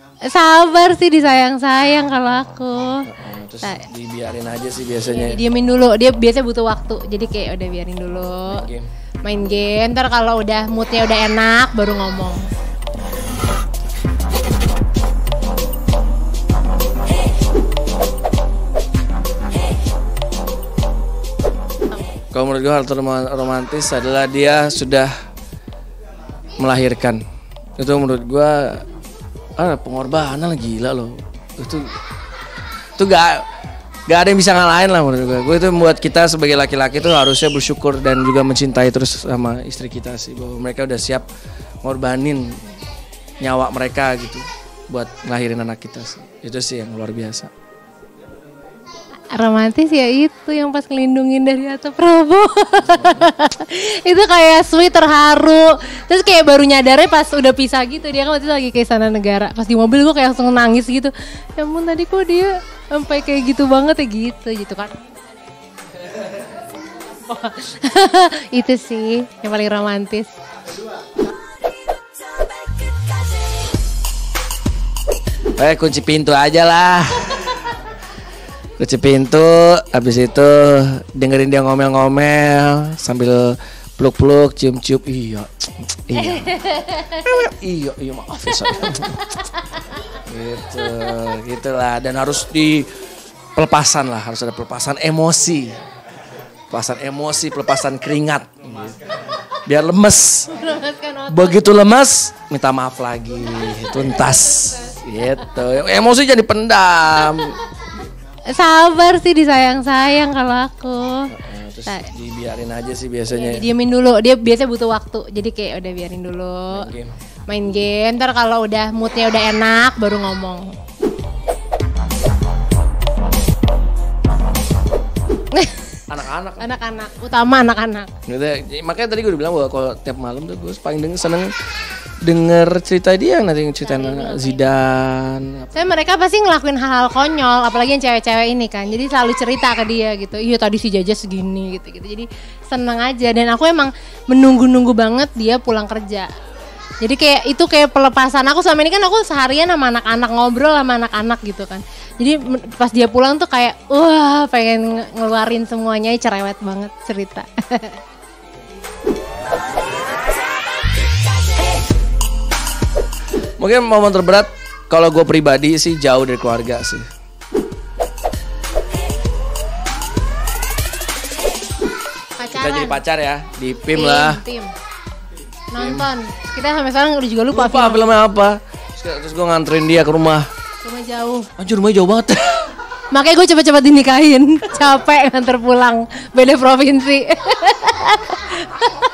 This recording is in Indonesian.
Sabar sih, disayang-sayang kalau aku. Terus dibiarin aja sih biasanya. Diamin dulu, dia biasa butuh waktu. Jadi kayak udah biarin dulu. Main game, ntar kalau udah moodnya udah enak baru ngomong. Kalau menurut gue hal romantis adalah dia sudah melahirkan. Itu menurut gue pengorbanan gila loh. Itu gak ada yang bisa ngalahin lah menurut gue. Gue itu membuat kita sebagai laki-laki itu harusnya bersyukur dan juga mencintai terus sama istri kita sih, bahwa mereka udah siap ngorbanin nyawa mereka gitu buat ngelahirin anak kita sih. Itu sih yang luar biasa. Romantis ya itu yang pas ngelindungin dari atap Prabowo. Itu kayak sweet, terharu. Terus kayak baru nyadarnya pas udah pisah gitu. Dia kan waktu itu lagi ke Istana Negara. Pas di mobil gue kayak langsung nangis gitu. Ya ampun, tadi kok dia sampai kayak gitu banget ya gitu kan. Itu sih yang paling romantis. Kunci pintu aja lah. Kunci pintu, habis itu dengerin dia ngomel-ngomel sambil peluk-peluk, cium-cium. Iya maaf ya saya. Gitulah, dan harus di pelepasan lah, harus ada pelepasan emosi, pelepasan keringat, biar lemes. Begitu lemes, minta maaf lagi, tuntas, gitu. Emosi jadi pendam. Sabar sih, disayang-sayang kalau aku. Terus dibiarin aja sih biasanya. Diamin dulu, dia biasa butuh waktu. Jadi kayak udah biarin dulu. Main game, ntar kalau udah moodnya udah enak baru ngomong. Anak-anak, utama anak-anak. Makanya tadi gue udah bilang bahwa kalau tiap malam tuh gue paling seneng denger cerita dia, nanti ceritain Zidane. Saya mereka pasti ngelakuin hal-hal konyol, apalagi yang cewek-cewek ini kan. Jadi selalu cerita ke dia gitu. Iya tadi si Jaja segini gitu. Jadi seneng aja, dan aku emang menunggu-nunggu banget dia pulang kerja. Jadi kayak itu kayak pelepasan aku. Selama ini kan aku seharian sama anak-anak, ngobrol sama anak-anak gitu kan. Jadi pas dia pulang tuh kayak wah, pengen ngeluarin semuanya, cerewet banget cerita. Mungkin momen terberat kalau gue pribadi sih jauh dari keluarga sih. Kita jadi pacar ya di PIM lah. Nonton. Kita sampai sekarang udah juga lupa filmnya apa. Terus gue nganterin dia ke rumah. Rumah jauh. Anjir, rumahnya jauh banget. Makanya gue cepet-cepet dinikahin. Capek nganter pulang. Beda provinsi.